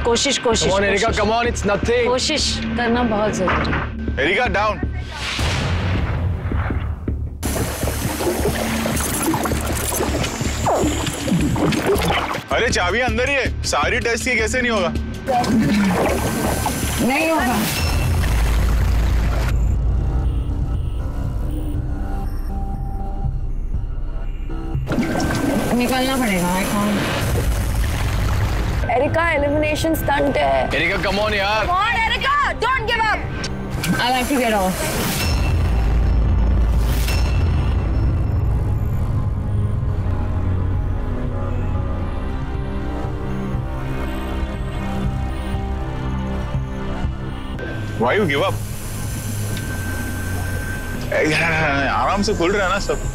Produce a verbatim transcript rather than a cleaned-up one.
कोशिश कोशिश Come on, Erika, come on, it's nothing. कोशिश करना बहुत जरूरी है। Erika, down. अरे चाबी अंदर ही है, सारी टेस्ट की कैसे नहीं होगा? नहीं होगा। निकलना पड़ेगा। I can't. Erika elimination stunt है। Erika, come on यार। Come on, Erika, don't give up. I'll have to get off. Why you give up? आराम से खुल रहा है ना सब।